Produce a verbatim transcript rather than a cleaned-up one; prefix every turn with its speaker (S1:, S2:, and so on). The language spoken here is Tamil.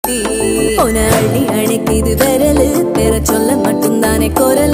S1: சுத்தி உன அள்ளி அழைக்குது விரலு பெற சொல்ல மட்டும்தானே குரல்